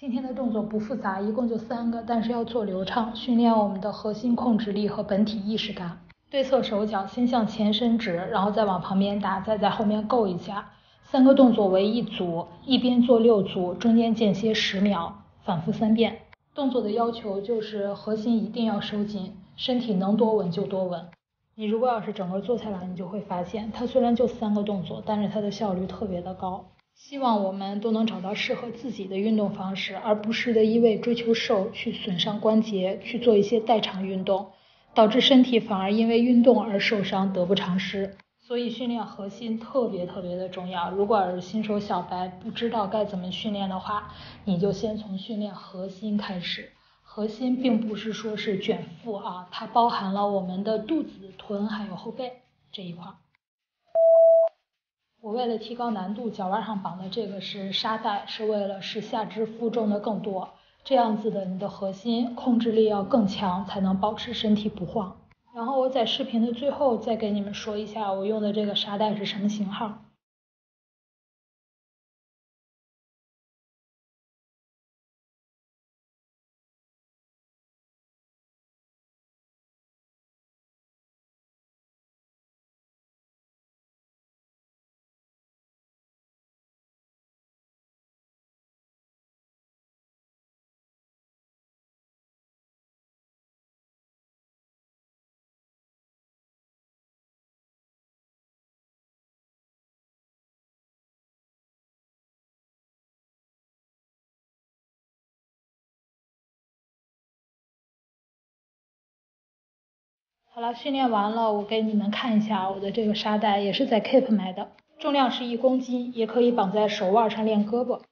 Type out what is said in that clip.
今天的动作不复杂，一共就3个，但是要做流畅，训练我们的核心控制力和本体意识感。对侧手脚先向前伸直，然后再往旁边打，再在后面够一下。3个动作为一组，一边做6组，中间间歇10秒，反复3遍。动作的要求就是核心一定要收紧，身体能多稳就多稳。你如果要是整个做下来，你就会发现，它虽然就3个动作，但是它的效率特别的高。希望我们都能找到适合自己的运动方式，而不是的一味追求瘦去损伤关节，去做一些代偿运动，导致身体反而因为运动而受伤，得不偿失。所以训练核心特别的重要。如果是新手小白不知道该怎么训练的话，你就先从训练核心开始。核心并不是说是卷腹啊，它包含了我们的肚子、臀还有后背这一块。我为了提高难度，脚腕上绑的这个是沙袋，是为了使下肢负重的更多，这样子的你的核心控制力要更强，才能保持身体不晃。然后我在视频的最后再给你们说一下我用的这个沙袋是什么型号。好了，训练完了，我给你们看一下我的这个沙袋，也是在 Keep 买的，重量是1公斤，也可以绑在手腕上练胳膊。